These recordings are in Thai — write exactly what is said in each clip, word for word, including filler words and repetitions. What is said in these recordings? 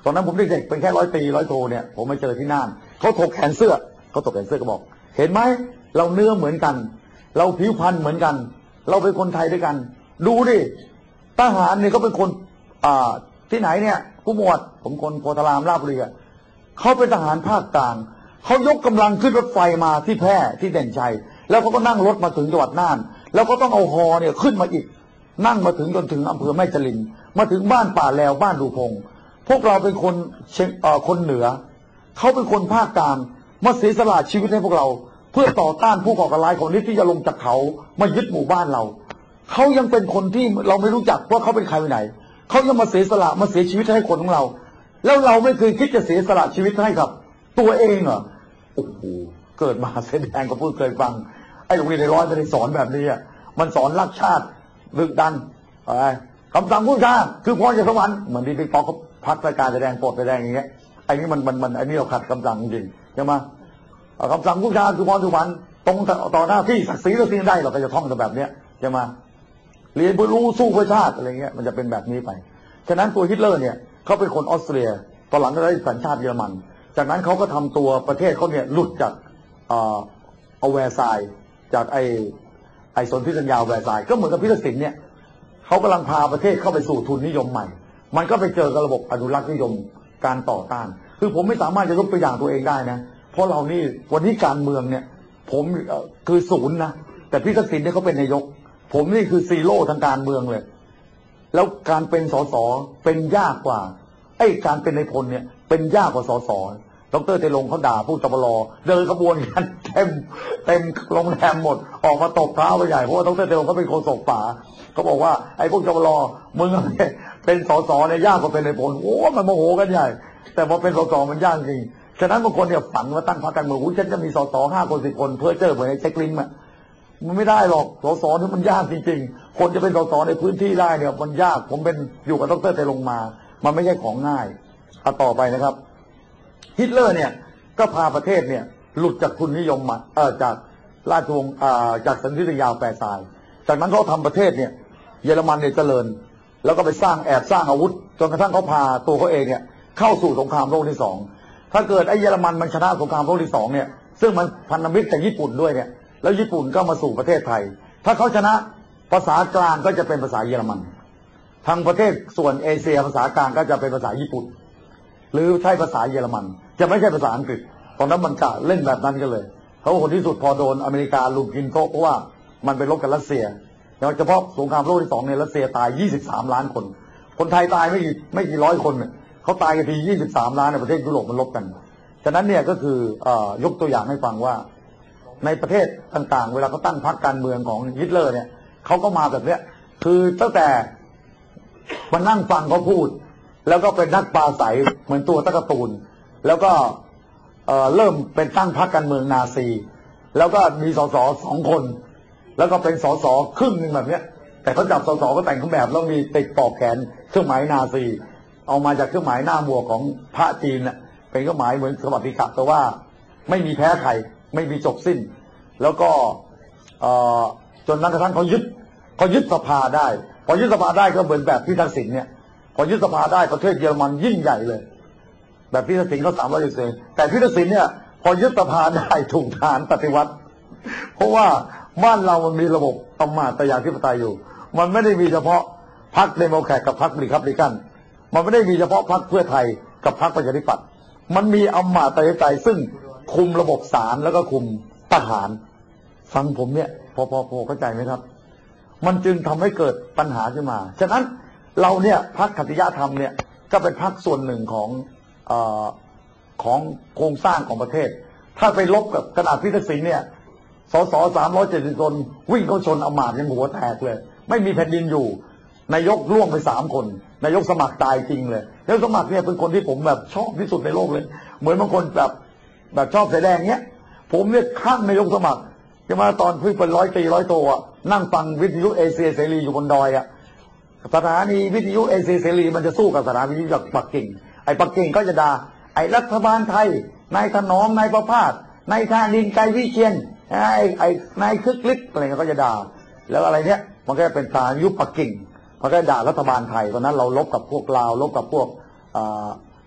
ตอนนั้นผมเด็กๆเป็นแค่ร้อยตีร้อยโทเนี่ยผมไปเจอที่น่านเขาถกแขนเสื้อเขาถกแขนเสื้อก็บอกเห็นไหมเราเนื้อเหมือนกันเราผิวพรรณเหมือนกันเราเป็นคนไทยด้วยกันดูดิทหารเนี่ยเขาเป็นคนอ่าที่ไหนเนี่ยผู้หมวดผมคนโพธารามราชบุรีเขาเป็นทหารภาคกลางเขายกกำลังขึ้นรถไฟมาที่แพร่ที่เด่นชัยแล้วเขาก็นั่งรถมาถึงจังหวัดน่านแล้วก็ต้องเอาฮอเนี่ยขึ้นมาอีกนั่งมาถึงจนถึงอำเภอแม่จริญมาถึงบ้านป่าแลวบ้านดูพงพวกเราเป็นคนเชียงเอ่อคนเหนือเขาเป็นคนภาคกลางมาเสียสละชีวิตให้พวกเราเพื่อต่อต้านผู้ก่อการร้ายคนนี้ที่จะลงจากเขามายึดหมู่บ้านเราเขายังเป็นคนที่เราไม่รู้จักว่าเขาเป็นใครไปไหนเขายังมาเสียสละมาเสียชีวิตให้คนของเราแล้วเราไม่เคยคิดจะเสียสละชีวิตให้กับตัวเองเหรอโอ้โหเกิดมาแสดงก็พูดเคยฟังไอ้โรงเรียนในร้อยไม่ได้สอนแบบนี้อ่ะมันสอนรักชาติดึกดันอะไรคำสั่งผู้ชาคือพรจากสวรรค์เหมือนที่พี่ป๊อกเขาพักรายการแสดงโปรดแสดงอย่างเงี้ยไอ้นี้มันมันมันไอ้นี่เราขัดคำสั่งจริงใช่ไหมคำสั่งผู้ชาคือพรจากสวรรค์ตรงต่อหน้าที่ศักดิ์ศรีเราสิ่งได้เราก็จะท่องแต่แบบเนี้ยใช่ไหมเรียนเพื่อรู้สู้เพื่อชาติอะไรเงี้ยมันจะเป็นแบบนี้ไปฉะนั้นตัวฮิตเลอร์เนี่ยเขาเป็นคนออสเตรียตอนหลังก็ได้สัญชาติเยอรมันจากนั้นเขาก็ทำตัวประเทศเขาเนี่ยหลุดจากเอาแวร์ซายจากไอไอสนธิสัญญาแวร์ซายก็เหมือนกับพิทักษิณเนี่ยเขากำลังพาประเทศเข้าไปสู่ทุนนิยมใหม่มันก็ไปเจอกับระบบอนุรักษ์นิยมการต่อต้านคือผมไม่สามารถจะยกตัวอย่างตัวเองได้นะเพราะเรานี่วันนี้การเมืองเนี่ยผมคือศูนย์นะแต่พิทักษิณเนี่ยเขาเป็นนายกผมนี่คือซีโร่ทางการเมืองเลยแล้วการเป็นสสเป็นยากกว่าไอ้การเป็นนายพลเนี่ยเป็นยากกว่าสสดร.เตลงเขาด่าผู้ตบลเดินขบวนกันเต็มเต็มโรงแรมหมดออกมาตบเท้าไปใหญ่เพราะว่าดร.เตลงเขาเป็นโฆษกป่าเขาบอกว่าไอ้พวกตบลมึงเป็นสสเนี่ยยากกว่าเป็นนายพลโอ้มันโมโหกันใหญ่แต่พอเป็นสสมันยากจริงฉะนั้นบางคนเนี่ยฝันว่าตั้งพรรคการเมืองฉันจะมีสสห้าคนสิบคนเพื่อเจอเหมือนไอ้เช็คลิงก์มันไม่ได้หรอกสสนี่มันยากจริงๆคนจะเป็นสสในพื้นที่ได้เนี่ยมันยากผมเป็นอยู่กับดร.เตลงมามันไม่ใช่ของง่ายเอาต่อไปนะครับฮิตเลอร์เนี่ยก็พาประเทศเนี่ยหลุดจากทุนนิยมมาเออจากราชวงศ์อ่าจากสนธิสัญญาแวร์ซายน์จากนั้นเขาทำประเทศเนี่ยเยอรมันเนี่ยเจริญแล้วก็ไปสร้างแอบสร้างอาวุธจนกระทั่งเขาพาตัวเขาเองเนี่ยเข้าสู่สงครามโลกที่สองถ้าเกิดไอ้เยอรมันมันชนะสงครามโลกที่สองเนี่ยซึ่งมันพันธมิตรกับญี่ปุ่นด้วยเนี่ยแล้วญี่ปุ่นก็มาสู่ประเทศไทยถ้าเขาชนะภาษากลางก็จะเป็นภาษาเยอรมันทางประเทศส่วนเอเชียภาษากลางก็จะเป็นภาษาญี่ปุ่นหรือใช้ภาษาเยอรมันจะไม่ใช่ภาษาอังกฤษตอนนั้นมันกะเล่นแบบนั้นกันเลยเขาคนที่สุดพอโดนอเมริกาลุมกินโต๊ะเพราะว่ามันไปรบกับรัสเซียโดยเฉพาะสงครามโลกที่สองในรัสเซียตายยี่สิบสามล้านคนคนไทยตายไม่กี่ไม่กี่ร้อยคนเขาตายกันทียี่สิบสามล้านในประเทศยุโรปมันลบกันฉะนั้นเนี่ยก็คือยกตัวอย่างให้ฟังว่าในประเทศต่างๆเวลาเขาตั้งพรรคการเมืองของฮิตเลอร์เนี่ยเขาก็มาแบบเนี้ยคือตั้งแต่มานั่งฟังเขาพูดแล้วก็เป็นนักปราศัยเหมือนตัวตะกตูนแล้วก็เอ่อเริ่มเป็นตั้งพรรคการเมืองนาซีแล้วก็มีสสสองคนแล้วก็เป็นสสครึ่งนึงแบบเนี้ยแต่เขาจับสสก็แต่งเครื่องแบบแล้วมีติดปลอกแขนเครื่องหมายนาซีเอามาจากเครื่องหมายหน้าหมวกของพระจีนน่ะเป็นเครื่องหมายเหมือนสวัสดิการแต่ว่าไม่มีแพ้ใครไม่มีจบสิ้นแล้วก็จนนั้นกระทั่งเขายึดเขายึดสภาได้พอยึดสภาได้ก็เหมือนแบบพิทักษิณเนี่ยพอยึดสภาได้ประเทศเยอรมันยิ่งใหญ่เลยแบบพิทักษิณเขาสามร้อยเซนแต่พิทักษิณเนี่ยพอยึดสภาได้ถูกทหารปฏิวัติเพราะว่าบ้านเรามันมีระบบอำมาตย์ธิปไตยอยู่มันไม่ได้มีเฉพาะพรรคเดโมแครตกับพรรครีพับลิกันมันไม่ได้มีเฉพาะพรรคเพื่อไทยกับพรรคประชาธิปัตย์มันมีอำมาตย์ธิปไตยซึ่งคุมระบบศาลแล้วก็คุมทหารฟังผมเนี่ยพอพอพอเข้าใจไหมครับมันจึงทำให้เกิดปัญหาขึ้นมาฉะนั้นเราเนี่ยพรรคขัตติยธรรมเนี่ยก็เป็นพรรคส่วนหนึ่งของเอ่อของโครงสร้างของประเทศถ้าไปลบกับขนาดพิทักษิณเนี่ยสสสามร้อยเจ็ดสิบคนวิ่งเข้าชนอำมาตย์ยังหัวแตกเลยไม่มีแผ่นดินอยู่นายกล่วงไปสามคนนายกสมัครตายจริงเลยนายกสมัครเนี่ยเป็นคนที่ผมแบบชอบที่สุดในโลกเลยเหมือนบางคนแบบแบบชอบแสดงเงี้ยผมเนี่ยข้างนายกสมัครจะมาตอนเพิ่งเป็นร้อยตีร้อยโตอ่ะนั่งฟังวิทยุเอเชียเสรีอยู่บนดอยอ่ะสถานีวิทยุเอเชียเสรีมันจะสู้กับสถานีวิทยุจากปักกิ่งไอ้ปักกิ่งก็จะด่าไอ้รัฐบาลไทยนายถนอมนายประภาสนายธานินทร์ไกรวิเชียรไอ้ไอ้นายคึกฤทธิ์อะไรก็จะด่าแล้วอะไรเนี้ยมันก็เป็นสถานียุคปักกิ่งมันก็ด่ารัฐบาลไทยเพราะนั้นเราลบกับพวกลาวลบกับพวก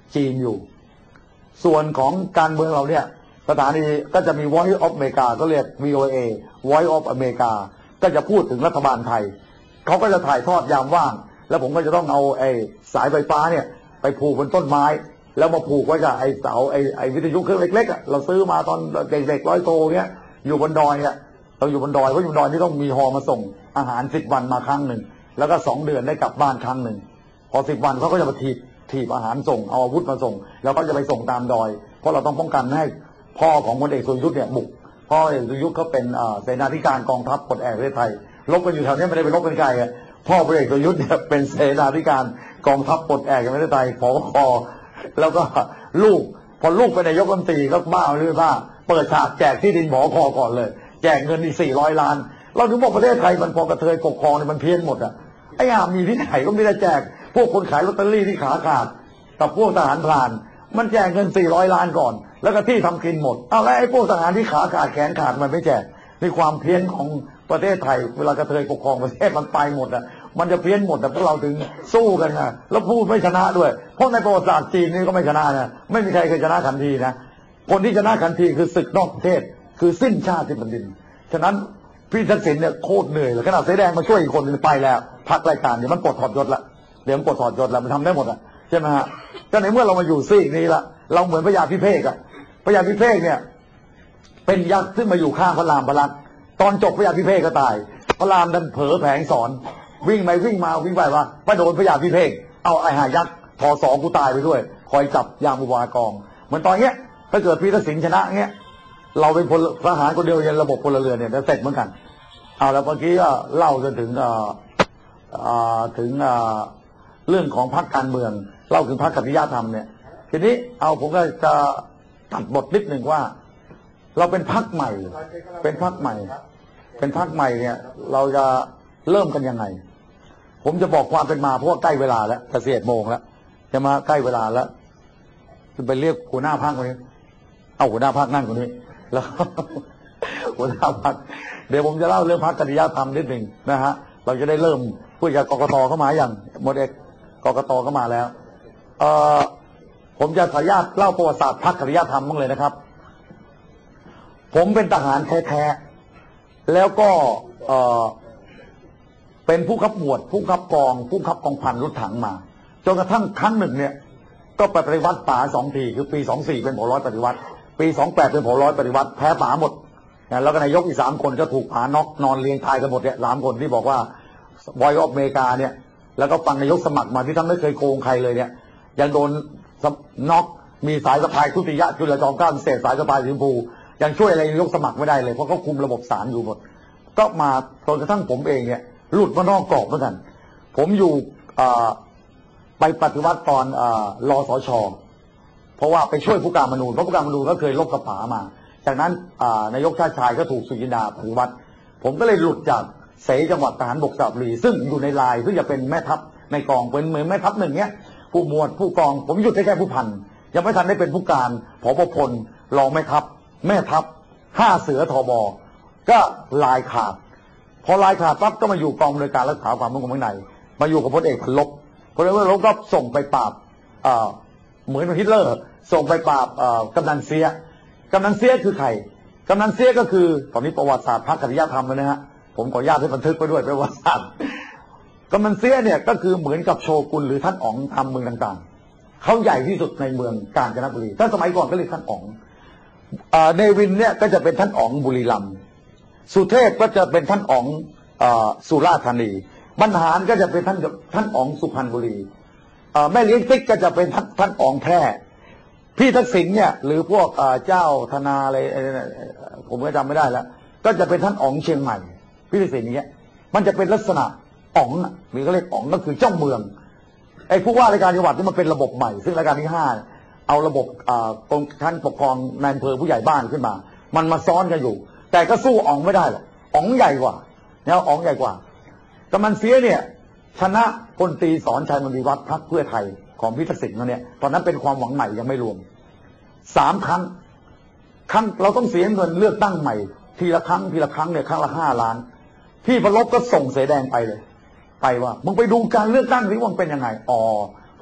จีนอยู่ส่วนของการเมืองเราเนี่ยสถานีก็จะมี Voice of America ก็เรียก วี โอ เอ Voice of America ก็จะพูดถึงรัฐบาลไทยเขาก็จะถ่ายทอดยามว่างแล้วผมก็จะต้องเอาไอ้สายไฟฟ้าเนี่ยไปผูกบนต้นไม้แล้วมาผูกไว้กับไอ้เสาไอ้ไอ้วิทยุเครื่องเล็กๆอ่ะเราซื้อมาตอนเด็กๆร้อยโตเงี้ยอยู่บนดอยเนี่ยเราอยู่บนดอยเพราะอยู่บนดอยนี่ต้องมีฮอมาส่งอาหารสิบวันมาครั้งหนึ่งแล้วก็สองเดือนได้กลับบ้านครั้งหนึ่งพอสิบวันเขาก็จะมาถีบถีบอาหารส่งเอาอาวุธมาส่งแล้วก็จะไปส่งตามดอยเพราะเราต้องป้องกันให้พ่อของพลเอกสุรยุทธ์เนี่ยบุกพ่อเอกสุรยุทธ์เขาเป็นเสนาธิการกองทัพปลดแอกประเทศไทยลบกันอยู่แถวนี้ไม่ได้ไปลบกันไกลอ่ะพ่อพลเอกสุรยุทธ์เนี่ยเป็นเสนาธิการกองทัพปลดแอกประเทศไทยผอ.แล้วก็ลูกพอลูกเป็นนายกรัฐมนตรีก็บ้าหรือบ้าเปิดฉากแจกที่ดินผอ.ก่อนเลยแจกเงินอีกสี่ร้อยล้านเราถึงบอกประเทศไทยมันพอกระเทยปกครองเนี่ยมันเพี้ยนหมดอ่ะไอ้ห่ามีที่ไหนก็ไม่ได้แจกพวกคนขายลอตเตอรี่ที่ขาขาดกับพวกทหารพรานมันแจกเงินสี่ร้อยล้านก่อนแล้วก็ที่ทำกินหมดเอาแล้วไอ้พวกทหารที่ขาขาดแขนขาดมันไม่แจกในความเพี้ยนของประเทศไทยเวลากระเทยปกครองประเทศมันไปหมดอ่ะมันจะเพี้ยนหมดแต่พวกเราถึงสู้กันนะแล้วพูดไม่ชนะด้วยเพราะในประวัติศาสตร์จีนนี่ก็ไม่ชนะนะไม่มีใครเคยชนะขันทีนะคนที่ชนะขันทีคือศึกนอกประเทศคือสิ้นชาติสิ้นแผ่นดินฉะนั้นพี่ทักษิณเนี่ยโคตรเหนื่อยเลยขนาดเสแดงมาช่วยอีกคนนึงไปแล้วพักรายการเดี๋ยวมันปลดถอดยศละเดี๋ยวมันปลดถอดยศละมันทำได้หมดอ่ะใช่ไหมฮะก็ในเมื่อเรามาอยู่ซีกนี้ละเราเหมือนพญาพิเภกอ่ะพญาพิเภกเนี่ยเป็นยักษ์ซึ่งมาอยู่ข้างพระรามพระลักษณ์ตอนจบพญาพิเภกก็ตายพระรามดันเผลอแผงสอนวิ่งไปวิ่งมาวิ่งไปว่าไปโดนพญาพิเภกเอาไอ้หายักษ์ทอสองกูตายไปด้วยคอยจับยามอุบากองเหมือนตอนเนี้ยถ้าเกิดพี่ทักษิณชนะเงี้ยเราเป็นพลทหารคนเดียวในระบบพลเรือนเนี่ยจะเสร็จเหมือนกันเอาแล้วเมื่อกี้ก็เล่าจนถึงถึงเรื่องของพรรคการเมืองเล่าถึงพรรคกัตติยธรรมเนี่ยทีนี้เอาผมก็จะตัดบทนิดหนึ่งว่าเราเป็นพรรคใหม่เป็นพรรคใหม่เป็นพรรคใหม่เนี่ยเราจะเริ่มกันยังไงผมจะบอกความเป็นมาเพราะว่าใกล้เวลาแล้วจะเสียดโมงแล้วจะมาใกล้เวลาแล้วจะไปเรียกหัวหน้าพรรคคนนี้เอาหัวหน้าพรรคนั่งคนนี้แล้วหัวหน้าพรรคเดี๋ยวผมจะเล่าเรื่องพรรคกัตติยธรรมนิดหนึ่งนะฮะเราจะได้เริ่มพูดจากกกตเข้ามาอย่างหมดเอกกกตเข้ามาแล้วเอ่อผมจะขออนุญาตเล่าประวัติศาสตร์พรรคกัตติยธรรมบ้างเลยนะครับผมเป็นทหารแท้ๆแล้วก็เอ่อเป็นผู้ขับหมวดผู้ขับกองผู้ขับกองพันรถถังมาจนกระทั่งครั้งหนึ่งเนี่ยก็ไปปฏิวัติป่าสองทีคือปีสองสี่เป็นผอร้อยปฏิวัติปีสองแปดเป็นผอร้อยปฏิวัติแพ้ป่าหมดแล้วก็นายกอีกสามคนก็ถูกป่าน็อกนอนเรียงตายกันหมดเนี่ยสามคนที่บอกว่าบอยออฟอเมริกาเนี่ยแล้วก็ฟังนายกสมัครมาที่ท่านไม่เคยโกงใครเลยเนี่ยยังโดนน็อกมีสายสะพายทุติยะจุลจอมเกล้าเศษสายสะพายสีชมพูยังช่วยอะไรนายกสมัครไม่ได้เลยเพราะเขาคุมระบบศาลอยู่หมดก็มาจนกระทั่งผมเองเนี่ยหลุดมานอกกรอบเหมือนกันผมอยู่ไปปฏิวัติตอนรสช.เพราะว่าไปช่วยผู้การมนูญเพราะผู้การมนูญก็เคยลบกับป๋ามาจากนั้นนายกชาติชายก็ถูกสุจินดาปฏิวัติผมก็เลยหลุดจากเสจังหวัดทหารบกสระบุรีซึ่งอยู่ในลายซึ่งจะเป็นแม่ทัพในกองเป็นเหมือนแม่ทัพหนึ่งเนี้ยผู้หมวดผู้กองผมหยุดแค่ผู้พันยังไม่ทันได้เป็นผู้การผบพลรองแม่ทัพแม่ทัพห้าเสือทบก็ลายขาดพอลายขาดปั๊บก็มาอยู่กองบริการรักษาความมั่นคงภายในมาอยู่กับพลเอกพันลบพลเอกพันลบก็ส่งไปปราบเหมือนฮิตเลอร์ส่งไปปราบกำนันเสียกำนันเสียคือใครกำนันเสียก็คือตอนนี้ประวัติศาสตร์พรรคกัตติยธรรมเลยนะฮะผมขออนุญาตให้บันทึกไปด้วยประวัติศาสตร์กำนันเสียเนี่ยก็คือเหมือนกับโชกุนหรือท่านอ๋องตามเมืองต่างๆเขาใหญ่ที่สุดในเมืองกาญจนบุรีถ้าสมัยก่อนก็เรียกท่านอ๋องเนวินเนี่ยก็จะเป็นท่านอ๋องบุรีรัมย์สุเทพก็จะเป็นท่านอ๋องสุราษฎร์ธานีบรรหารก็จะเป็นท่านท่านอ๋องสุพรรณบุรีแม่เลี้ยงติ๊กก็จะเป็นท่านท่านอ๋องแพร่พี่ทักษิณเนี่ยหรือพวกเจ้าธนาอะไรผมก็จำไม่ได้แล้วก็จะเป็นท่านอ๋องเชียงใหม่พี่ทักษิณอย่างเงี้ยมันจะเป็นลักษณะอ๋องหรือเขาเรียกอ๋องก็คือเจ้าเมืองไอ้ผู้ว่าราชการจังหวัดที่มันเป็นระบบใหม่ซึ่งรัชกาลที่ห้าเอาระบบกองท่านปกครองนายอำเภอผู้ใหญ่บ้านขึ้นมามันมาซ้อนกันอยู่แต่ก็สู้อ๋องไม่ได้หรอกอ๋องใหญ่กว่าเนี่ยอ๋องใหญ่กว่ากำนันเสียเนี่ยชนะพลตรีสอนชัยมณีวัฒน์พรรคเพื่อไทยของพี่ทักษิณเขาเนี่ยตอนนั้นเป็นความหวังใหม่ยังไม่รวมสามครั้งครั้งเราต้องเสียเงินเลือกตั้งใหม่ทีละครั้งทีละครั้งเนี่ยครั้งละห้าล้านพี่พลบก็ส่งเสแดงไปเลยไปว่ามึงไปดูการเลือกตั้งสิว่ามันเป็นยังไงอ๋อพ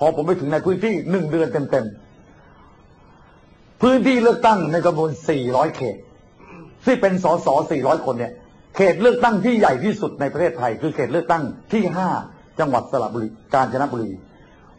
อผมไปถึงในพื้นที่หนึ่งเดือนเต็มๆพื้นที่เลือกตั้งในจำนวนสี่ร้อยเขตที่เป็นสสสี่ร้อยคนเนี่ยเขตเลือกตั้งที่ใหญ่ที่สุดในประเทศไทยคือเขตเลือกตั้งที่ห้าจังหวัดสระบุรีกาญจนบุรี